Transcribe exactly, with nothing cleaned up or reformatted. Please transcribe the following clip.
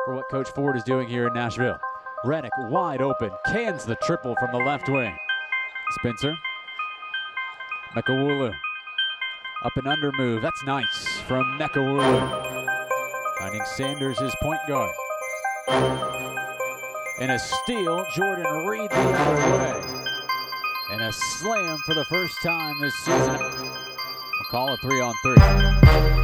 for what Coach Ford is doing here in Nashville. Reinhardt wide open, cans the triple from the left wing. Spencer. Mekawulu. Up and under move. That's nice from Mekawulu. Finding Sanders his point guard. And a steal, Jordan Reed the other way. And a slam for the first time this season. We'll call a three on three.